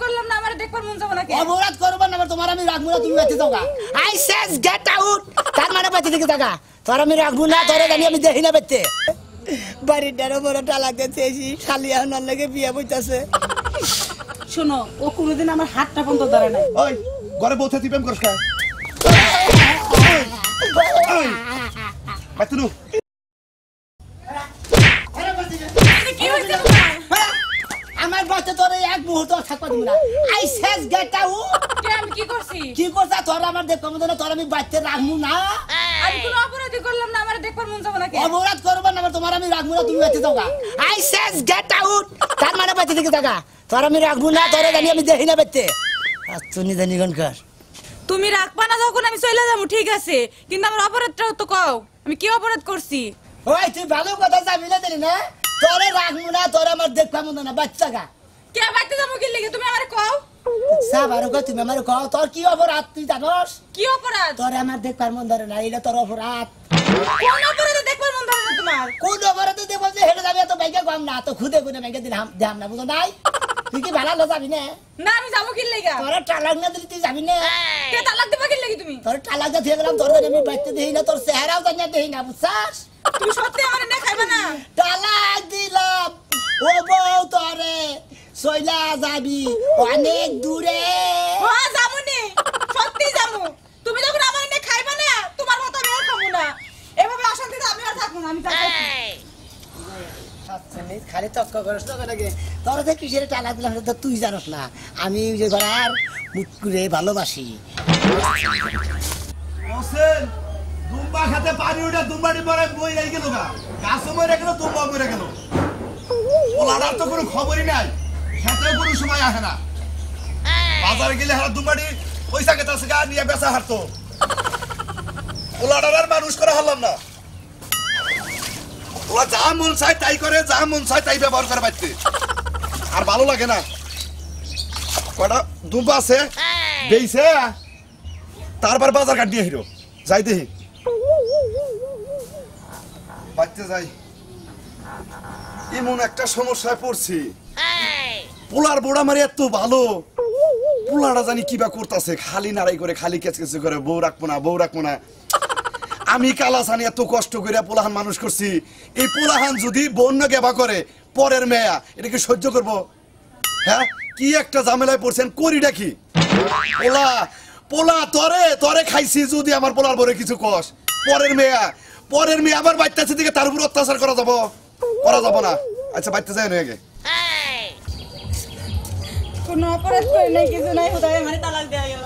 করলাম না আমারে দেখবার মন যাব নাকি অপরাধ করব না তোমার আমি রাখবো না তুমি বাইতে যাওগা আই সেজ গেট আউট তার মানে বাইতে থেকে যাগা তোর আমি রাখবো না তোরে জানি আমি দেখি না বাইতে বাড়িটার বড় টালাক দিতেছি শালি আনার লাগে বিয়া বইতাছে শোনো ও কোনোদিন আমার হাতটা বন্ধ ধরে নাই ওই ঘরে বসে তুই প্রেম করছ কেন বাইতুনু কি হইছে তোমার আমার বাচ্চা তোরে এক মুহূর্ত থাকবা দিমু না আই সেজ গেট আউট কে আমি কি করছি কি করছা তোর আমার দেখব না তোর আমি বাইতে রাখবো না আমি কোনো অপরাধী করলাম না আমারে দেখবার মন যাব নাকি অপরাধ করব না তোমার আমি রাখবো না তুমি বাইতে যাওগা আই সেজ গেট আউট তার মানে বাইতে থেকে যাগা তোর আমি রাখবো না তোরে জানি আমি দেখি না বাইতে আজ তুমি জানি গনকার তুমি রাখবা না যখন আমি চলে যাবো ঠিক আছে কিন্তু আমার অপরাধটাও তো কও আমি কি অপরাধ করছি ওই তুই ভালো কথা যাবি না জানি না তোরে রাখবো না তোর আমার দেখবা মন না বাচ্চাগা কে বাইতে যাবো কি লাগে তুমি আমারে কও সাবারো কো তুমি আমার কও তোর কি অপরাধ তুই জানোস কি অপরাধ তোরে আমার দেখবার মন ধরে না এটা তোর অপরাধ কোন অপরাধে দেখবার মন ধরে না তোমার কোন অপরাধে দেব যে হেলে যাবে তো বাইকে কম না তো খুদে খুদে বাইকে দিলাম দাম না বুঝো নাই তুই কি ভালো যাবি না না আমি যাবো কি লাগে তোরে টালাক না দিলি তুই যাবি না কে তালাক দিবা কি লাগে তুমি তোর টালাক দিয়ে গেলাম তোর আমি বাইতে দেই না তোর চেহারাও জানি দেই না বুঝছাস তুমি সত্যি আমারে না খাইবা না টালাক দিলাম ও বউ তোরে সইলা যাবি অনেক দূরে হ্যাঁ যামুনি সত্যি যামু তুমি যখন আমারে না খাইবা না তোমার মত আমি আর খাবো না এভাবে অশান্তিতে আমি আর থাকবো না আমি যাচ্ছি খালি তক্ক করিস না নাকি তোর যে কিসের টালা দিলাম সেটা তুই জানোস না আমি যে ঘর মুখ করে ভালোবাসি হোসেন দুম্বা খেতে পানি উঠে দুম্বাটি পরে বই রেখে গেল গা গাছও মরে গেল দুম্বা মরে গেল ওলার তো কোনো খবরই নাই খেতেও কোনো সময় আসে না বাজারে গেলে হারা দুম্বাটি পয়সা খেতে আসে গা নিয়ে বেচা হারতো ওলার আর মানুষ করে হারলাম না ওরা যা মন চায় তাই করে যা মন চায় তাই ব্যবহার করে বাড়তে আর ভালো লাগে না কটা দুম্বা আছে বেইছে তারপর বাজার কাট দিয়ে হিরো যাই দেখি বাড়তে যাই এমন একটা সমস্যায় পড়ছি পোলার বোড়া মারি এত ভালো পোলাটা জানি কিবা করতেছে খালি নাড়াই করে খালি কেচকেচে করে বউ রাখবো না বউ রাখবো না আমি কালাসানি এত কষ্ট করে পোলাহান মানুষ করছি এই পোলাহান যদি বন্য গেবা করে পরের মেয়া এটা কি সহ্য করবো হ্যাঁ কি একটা ঝামেলায় পড়ছেন করিটা কি পোলা পোলা তরে তরে খাইছি যদি আমার পোলার বরে কিছু কস পরের মেয়ে আবার বাচ্চা আছে দিকে তার উপর অত্যাচার করা যাব না আচ্ছা বাচ্চা যায় না কোনো অপরাধ করি নাই কিছু নাই হুদায় মানে তালাক দেয়া গেল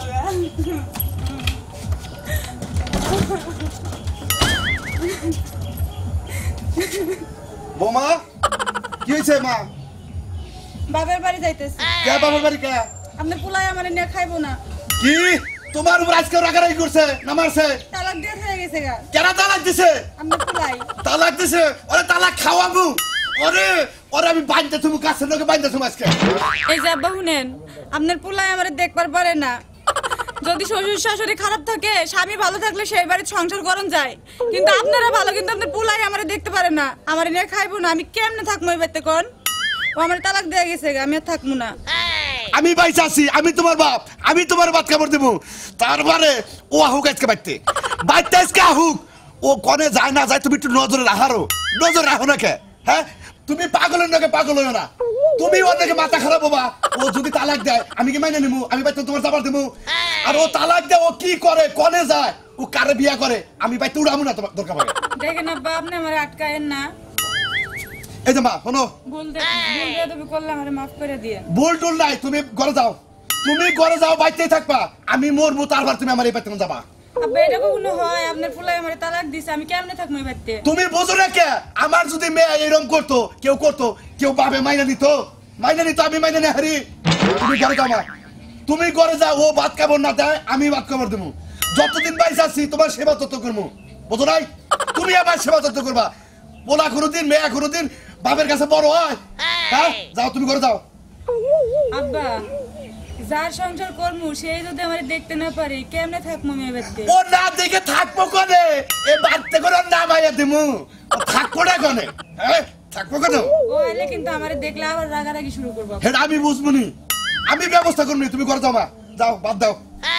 বোমা কি হয়েছে মা বাবার বাড়ি যাইতেছি কে বাবার বাড়ি কে আপনি পোলাই আমারে নিয়ে খাইবো না কি তোমার উপর আজকে রাগারাগি করছে না মারছে তালাক দিয়ে হয়ে গেছে গা কেন তালাক দিছে আপনি পোলাই তালাক দিছে ওরে তালাক খাওয়াবো ওরে ওরে আমি বাঁধতে তুমি কাছের লোকে বাঁধতে তুমি আজকে এই যে আব্বা শুনেন আপনার পোলাই আমারে দেখবার পারে না যদি শ্বশুর শাশুড়ি খারাপ থাকে স্বামী ভালো থাকলে সেই বাড়িতে সংসার করন যায় কিন্তু আপনারা ভালো কিন্তু আপনার পোলাই আমারে দেখতে পারে না আমারে নিয়ে খাইবো না আমি কেমনে থাকবো এই বাড়িতে কোন ও আমার তালাক দিয়ে গেছে গা আমি আর থাকবো না আমি বাইসা আছি আমি তোমার বাপ আমি তোমার বাত খাবার দেবো তারপরে ও আহুক আজকে বাইতে আজকে আহুক ও কনে যায় না যায় তুমি একটু নজরে রাখো না কে হ্যাঁ তুমি পাগলের নাকি পাগল হইও না তুমি ওর নাকি মাথা খারাপ হবা ও যদি তালাক দেয় আমি কি মাইনে নিবো আমি বাইতে তোমার যাবার দেবো আর ও তালাক দেয় ও কি করে কনে যায় ও কারে বিয়া করে আমি বাইতে উড়াবো না তোমার দরকার পড়ে দেখেন আব্বা আপনি আমারে আটকায়েন না এই যে মা শোনো ভুল তুমি করলে আমারে মাফ করে দিয়ে ভুল টুল নাই তুমি ঘরে যাও বাইতেই থাকবা আমি মরবো তারপর তুমি আমার এই বাইতে যাবা আব্বা এটা কখনো হয় আপনার পোলাই আমারে তালাক দিছে আমি কেমনে থাকবো এই বাড়িতে তুমি বোঝো না কে আমার যদি মেয়ে এরকম করতো কেউ পাবে মাইনা নিত আমি মাইনা নে হারি তুমি ঘরে যাও মা তুমি ঘরে যাও ও ভাত খাবার না দেয় আমি ভাত খাবার দেবো যতদিন বাইসে আছি তোমার সেবা তত্ত্ব করবো বোঝো নাই তুমি আবার সেবা তত্ত্ব করবা পোলা কোনোদিন মেয়ে কোনোদিন বাপের কাছে বড় হয় হ্যাঁ যাও তুমি ঘরে যাও আব্বা যার সংসার কর্ম সেই যদি আমারে দেখতে না পারে কেমনে থাকবো আমি এই বাড়িতে ও না দেখে থাকবো কোনে এ বাড়তে করে না মাইয়া দিমু থাকবো না কোনে হ্যাঁ থাকবো কেন ও আইলে কিন্তু আমারে দেখলে আবার রাগারাগি শুরু করবো হেড আমি বুঝবনি আমি ব্যবস্থা করবি, তুমি ঘরে যাও মা, যাও বাদ দাও।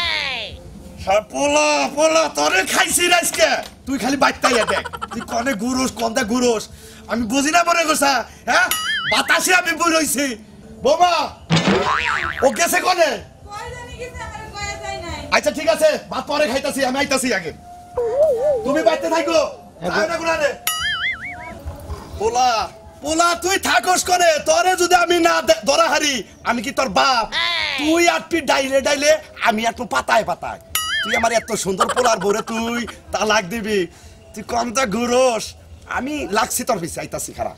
পোলা পোলা তোরে খাইছি আজকে, তুই খালি বাইতাই দেখ, তুই কনে গুরুস কন্দা গুরুস, আমি বুঝি না মনে করছা, হ্যাঁ বাতাসে আমি বই রইছি। বোমা ও গেছে কনে? আচ্ছা ঠিক আছে, ভাত পরে খাইতাছি, আমি আইতাছি আগে, তুমি বাইতে থাকো। পোলা পোলা তুই থাকস করে, তোরে যদি আমি না ধরা হারি, আমি কি তোর বাপ? তুই আটপি ডাইলে ডাইলে, আমি একটু পাতায় পাতায়, তুই আমার এত সুন্দর পোলার বরে তুই তালাক দিবি, তুই কমটা ঘুরোস, আমি লাগছি তোর পিছে, আইতাছি খারাপ।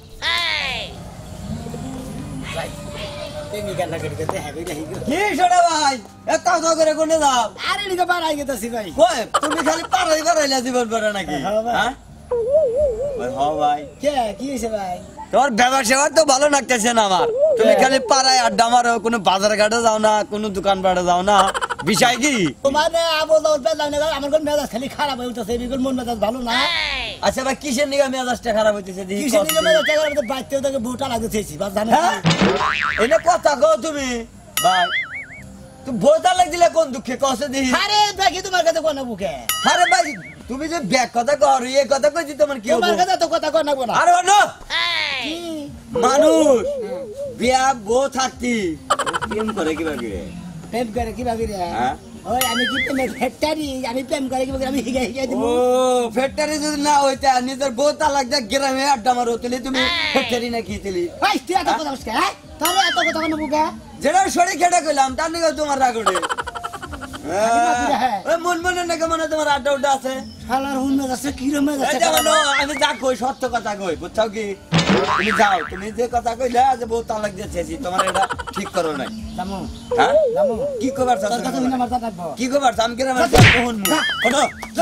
কি ছোট ভাই এক কথা করে কোনে যাও? আরে নিকে বাড়াই গেতাছি ভাই। কই তুমি খালি পারাই পারাইলা জীবন পড়া নাকি? হ্যাঁ ভাই। হ্যাঁ হ্যাঁ ভাই, কে কি হইছে ভাই? তোমার ব্যবসা তো ভালো লাগতেছে না আমার, তুমি খালি পাড়ায় আড্ডা মারো, কোনো বাজার ঘাটে যাও না, কোনো দোকান পাটে যাও না, বিষয় কি? তোমার আবো দাও বেজান না, আমার কোন মেজাজ খালি খারাপ হয়ে উঠতেছে, এর মন মেজাজ ভালো না। আচ্ছা ভাই কিসের নিগা মেজাজটা খারাপ হইতেছে দেখি? কিসের নিকে মেজাজ খারাপ হইতে বাইতেও তাকে বউটা লাগতেছি, বাস জানো? হ্যাঁ এনে কথা কও তুমি ভাই, তুমি বোঝা লাগ দিলে কোন দুঃখে কষ্ট দিই? আরে দেখি তোমার কাছে কোন বুকে, আরে ভাই তুমি যে ব্যাগ কথা কর, এই কথা কইছি তোমার কি তোমার হবে? কাছে তো কথা কোন না। আরে না কি মানুষ বিয়া বউ থাকতি প্রেম করে কিভাবে? প্রেম করে কিভাবে রে? হ্যাঁ? ওই আমি কি প্রেমের ফ্যাক্টরি, আমি প্রেম করে কিভাবে, আমি হিগাই হিগাই দিব। ও ফ্যাক্টরি যদি না হইতা, নিজের বউ তালাক দেখ গ্রামে আড্ডা মারো, তাহলে তুমি ফ্যাক্টরি না কি তেলি? ভাই তুই এত কথা বলছিস, হ্যাঁ তোর এত কথা কোন বুকে? যেটা শরীর খেটে কইলাম তার নিকে তোমার রাগ ওঠে। হ্যাঁ। ওই মন মনে নাকি মনে তোমার আড্ডা উড্ডা আছে? শালার হুন মেজাজ আছে, কি রকম মেজাজ এই আছে? দেখো, আমি যা কই সত্য কথা কই, বুঝছাও কি? তুমি যাও, তুমি যে কথা কইলে যে বউ তালাক দিয়েছি, তোমার এটা ঠিক করো নাই। জামু হ্যাঁ জামু কি কবার তোর কথা শুনে আমার দাঁত রাখবো। কি কবার আমি গ্রামে কোন মু শোনো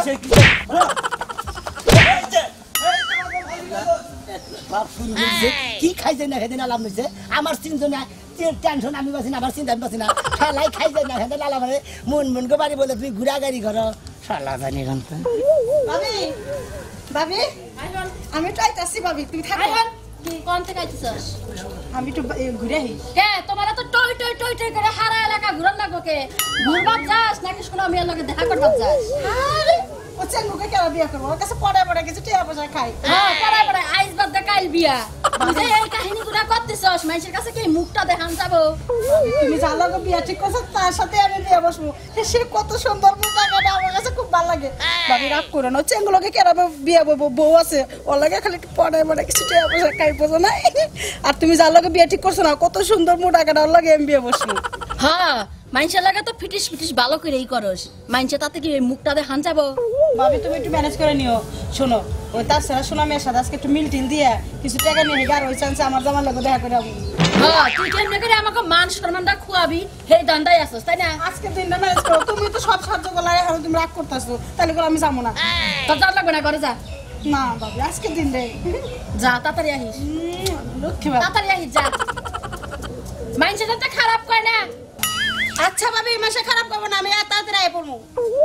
বাপ শুরু করেছে, কি খাইছে না খেতে না লাভ হয়েছে, আমার চিন্তা না, টেনশন আমি পাচ্ছি না, আমার চিন্তা আমি পাচ্ছি না, শালাই খাইছে না খেতে লাভ মানে মন মন করে বাড়ি বলে তুই ঘুরা গাড়ি করো, শালা জানি এখন তো। ভাবি ভাবি আমি একটু আইতাছি ভাবি, তুমি থাকো, কি কোন থেকে আইছিস? আমি একটু ঘুরে আহি। কে তোমার তো টই টই টই টই করে হারা এলাকা ঘুরন লাগবো কে? ঘুরবাত যাস নাকি কোনো মেয়ের লগে দেখা করবাত যাস? আরে ও চেঙ্গুকে কেন বিয়ে করবো, ওর কাছে পড়ে পড়ে কিছু টিয়া পয়সা খাই। হ্যাঁ পড়াই পড়াই আইজ বাদ দে কাইল বিয়া। তুই এই কাহিনীগুলো করতেছস, মানুষের কাছে কি মুখটা দেখান যাবো? তুমি যার লগে বিয়ে ঠিক করছো তার সাথে আমি বিয়ে বসবো, সে কত সুন্দর টাকাটা আমার কাছে খুব ভালো লাগে। ভাবি রাগ করে না, চেঙ্গুলোকে কেন বিয়ে বলবো, বউ আছে ওর লাগে খালি পড়ে পড়ে কিছু টিয়া পয়সা খাই, বোঝো না? আর তুমি যার লগে বিয়ে ঠিক করছো না, কত সুন্দর মোটা টাকাটা ওর লাগে আমি বিয়ে বসবো। হ্যাঁ মানুষের লাগে তো ফিটিস ফিটিস ভালো করেই করস, মানুষের তাতে কি মুখটা দেখান যাবো? ভাবি তুমি একটু ম্যানেজ করে নিও, শোনো ওই তার সারা শোনা মেয়ের সাথে আজকে একটু মিলটিন দিয়ে কিছু টাকা নিয়ে গার ওই চান্সে আমার জামার লোক দেখা করে যাবো। হ্যাঁ তুই কেমনে করে আমাকে মান সম্মানটা খুয়াবি সেই দান্দাই আছস তাই না? আজকে দিনটা ম্যানেজ করো, তুমি তো সব সাহায্য করলে এখন তুমি রাগ করতেছো, তাহলে করে আমি যাবো না। তোর যাওয়ার লাগবে না, ঘরে যা। না ভাবি আজকে দিন রে, যা তাড়াতাড়ি আহিস, লক্ষ্মী ভাবি। তাড়াতাড়ি আহিস যা। মানুষের যাতে খারাপ কয় না। আচ্ছা ভাবি এই মাসে খারাপ করবো না, আমি আর তাড়াতাড়ি আয় পড়বো।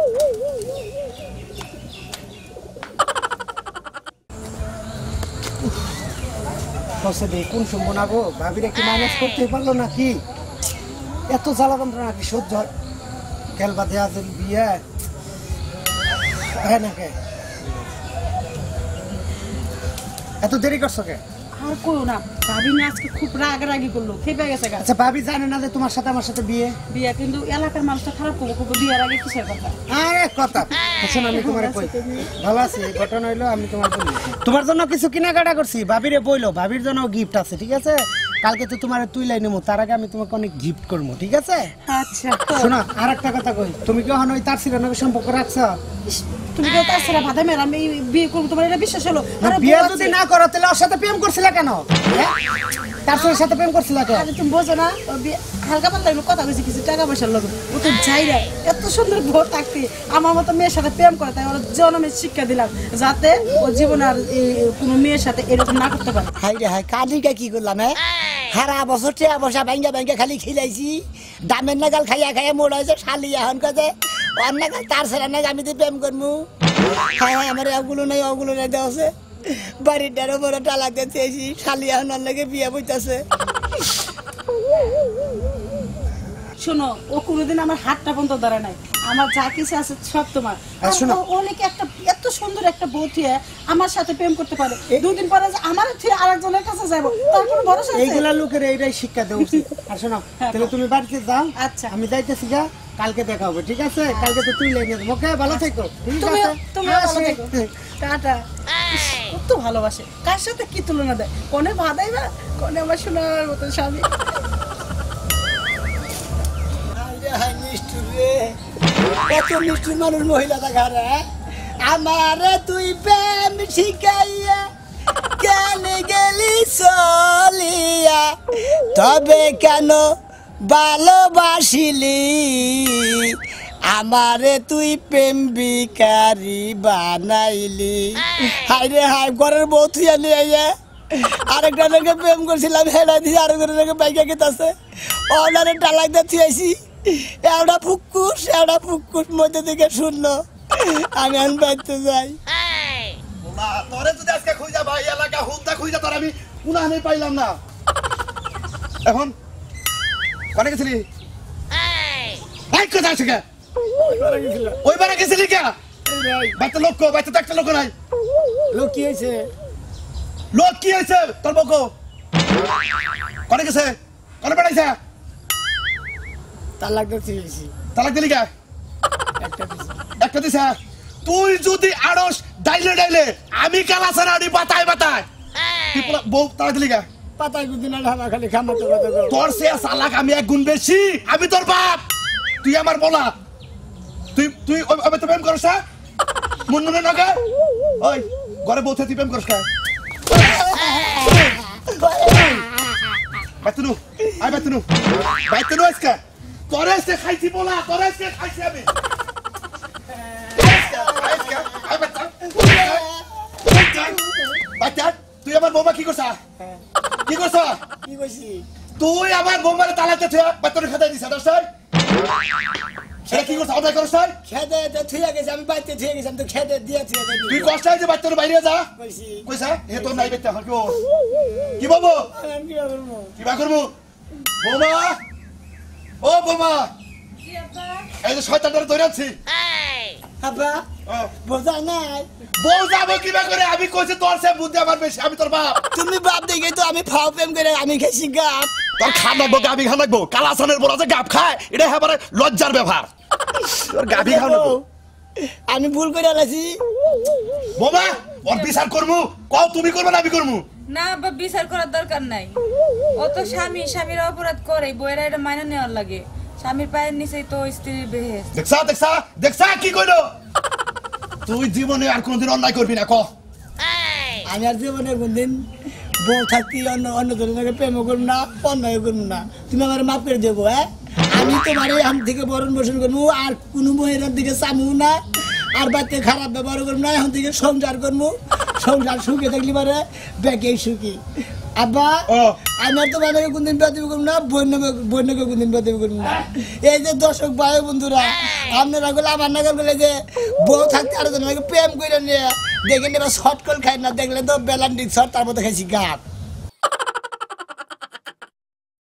বসে দেখুন শুনবো না গো, ভাবিরে কি ম্যানেজ করতে পারলো নাকি? এত জ্বালা যন্ত্রণা নাকি সহ্য হয়? খেলবা দেয়া যে বিয়ে হ্যাঁ নাকি? এত দেরি করছো কে? আর করো না, ভাবি না আজকে খুব রাগারাগি করলো, খেপে গেছে গা। আচ্ছা ভাবি জানে না যে তোমার সাথে আমার সাথে বিয়ে? বিয়ে কিন্তু এলাকার মানুষটা খারাপ করবো, খুব বিয়ের আগে কিসের কথা? আরে কথা শোন, আমি তোমার কই ভালো আছি, এই ঘটনা হইলো আমি তোমার বলি তোমার জন্য কিছু কেনাকাটা করছি, ভাবিরে বইলো, ভাবির জন্য গিফট আছে, ঠিক আছে? কালকে তো তোমার তুইলাই নেবো, তার আগে আমি তোমাকে অনেক গিফট করবো, ঠিক আছে? আচ্ছা শোনো আর একটা কথা কই, তুমি কি এখন ওই তার সিরানকে সম্পর্ক রাখছো? তুমি কেউ তার সারা বাধা মেরা আমি বিয়ে করবো, তোমার এটা বিশ্বাস হলো? না, আরে বিয়ে বউ যদি আছে। না করো তাহলে ওর সাথে প্রেম করছিলে কেন? হ্যাঁ? তার সাথে প্রেম করছিলে কেন? আরে তুমি বোঝো না, ও হালকা পাতলা আমি কথা কইছি কিছু টাকা পয়সার লোক, ও তো যাই না, এত সুন্দর ভোট থাকতে আমার মতো মেয়ের সাথে প্রেম করে, তাই ওর জন্মের শিক্ষা দিলাম যাতে ও জীবনে আর কোনো মেয়ের সাথে এরকম না করতে পারে। হাই রে হাই, কালিকা কি করলাম? সারা বছর টিয়া বসা ব্যাঙ্গা ব্যাঙ্গা খালি খিলাইছি, দামের নাগাল খাইয়া খাইয়া মোড় হয়েছে, শালি এখন কাজে ওর নাগাল তার সেরা নাগ আমি তো প্রেম করবো। হ্যাঁ হ্যাঁ আমার ওগুলো নাই দেওয়া আছে, বাড়ির ডারো বড় টালাক দিয়েছি, শালি এখন ওর লাগে বিয়ে বইতেছে। শোনো ও কোনোদিন আমার হাতটা পর্যন্ত ধরে নাই, আমার যা কিছু আছে সব তোমার। আর শোনো। ও নাকি একটা এত সুন্দর একটা বউ থুয়ে আমার সাথে প্রেম করতে পারে, দুদিন পরে যে আমার থুয়ে আরেকজনের কাছে যাবো তার কোনো ভরসা আছে? এইগুলা লোকের এইটাই শিক্ষা দেওয়া উচিত। আর শোনো, তাহলে তুমি বাড়িতে যাও, আচ্ছা। আমি যাইতেছি গা, কালকে দেখা হবে, ঠিক আছে? কালকে তো তুই লেগে যাবো, ওকে? ভালো থেকো, ঠিক তুমিও আছে? তুমিও ভালো আসি। থেকো। টাটা। কত ভালোবাসে, কার সাথে কি তুলনা দেয়, কোনে ভাদাই না, কোনে আমার শোনার মতো স্বামী। হায় নিষ্ঠুর রে, এত নিষ্ঠুর মানুষ মহিলা দেখা রে। আমারে তুই প্রেম শিখাইয়া কেন গেলি চলিয়া, তবে কেন ভালোবাসিলি, আমারে তুই প্রেম বিকারি বানাইলি। হায় রে হায়, ঘরের বউ তুই নিয়ে আরেকটা লোকে প্রেম করছিলাম, হেডা দিয়ে আরেকটা লোকে বাইকে গেতাছে, অর্ডারে ডালাক দিয়ে থুয়েছি, এওটা ফুক্কুস মধ্যে থেকে শূন্য। আমি এখন বাইতে যাই। না তোরে যদি আজকে খুঁজা ভাই এলাকা হুদা খুঁজা তোর আমি উনানে পাইলাম না। এখন কোনে গেছিলি? এই কোথায় আছে কে? ওই বারে গেছিলি কে? বাইতে লোক বাইতে তো একটা লোক নাই। লোক কি হয়েছে? লোক কি হয়েছে তোর বকো? কোনে গেছে? কোনে পাঠাইছে? তালাক দিয়ে থুয়েছি, তালাক দিলি কে? একটা দিছি। একটা দিছে। তুই যদি আড়স ডাইলে ডাইলে আমি কালাসানা আড়ি বাতায় বাতায় তুই বউ তালাক দিলি কে? পাতায় গুদিন ঢালা খালি খামাতে কথা কও। তোর সে সালাক আমি এক গুণ বেশি, আমি তোর বাপ, তুই আমার বলা, তুই তুই ওই তো প্রেম করছ না মুন্নুনে নগে? ওই ঘরে বউতে তুই প্রেম করছ না? বাইতুনু আই বাইতুনু আজকে তোরে সে খাইছি বলা, তোরে সে খাইছি আমি বাচ্চা। তুই আমার বৌমা কি করছ? কি করছ? কি কইছি? তুই আমার বৌমারে তালাতে বাচ্চারে খেতে দিছ সেটা কি করছ? অর্ডার করছ? খেদে তো থুয়ে গেছে, আমি বাইতে থুয়ে গেছি, আমি তো খেদে দিয়ে থুয়ে তুই কষ্ট যে বাচ্চারে বাইরে যা কইছি। কইছা হে তোর নাই বেটা হল কি বাবু আমি কি করবো? কিবা করবো? বৌমা, ও বৌমা, এই যে শয়তানটারে ধরে আছি। আব্বা বোঝা নাই, বউ যাবো কিবা করে? আমি কইছি তোর সে বুদ্ধি আমার বেশি, আমি তোর বাপ। তুমি বাপ দেখে তো আমি ফাও প্রেম করে আমি খেয়েছি গাপ। তোর খান লাগবো, গাবি খান লাগবো। কালাসানের বড় যে গাপ খায় এটা হেবারে লজ্জার ব্যাপার। তোর গাবি খান লাগবো। আমি ভুল করে আলাইছি। বৌমা ওর বিচার করবো, কও তুমি করবে না আমি করবো? না আব্বা, বিচার করার দরকার নাই। ও তো স্বামীর অপরাধ করে, বইয়েরা এটা মাইনা নেওয়ার লাগে। স্বামীর পায়ের নিচেই তো স্ত্রীর বেহেস। দেখছা কি কইলো? তুই জীবনে আর কোনদিন অন্যায় করবি না, ক। আমি আর জীবনে কোনদিন বউ থাকতে অন্য ধরনের প্রেম করবো না, অন্যায় করবো না। তুমি আমার মাফ করে দেবো। হ্যাঁ, আমি তোমার আম থেকে বরণ পোষণ করবো, আর কোনো মহিলার দিকে চামু না, আর বাড়িতে খারাপ ব্যবহার করবো না। এখন থেকে সংসার করবো, সংসার সুখে থাকলে পারে বেঁকে সুখী। আব্বা আমি আর তোমার কোনদিন বেদবি করবো না, বন্যকে কোনদিন বেদবি করবো না। এই যে দর্শক ভাই বন্ধুরা, আপনারা গুলো আমার নাগাল বলে যে বউ থাকতে আরো প্রেম করে নিয়ে দেখেন এবার শর্ট কল খাই না, দেখলে তো বেলান্ডি শর্ট, তার মধ্যে খাইছি গাপ।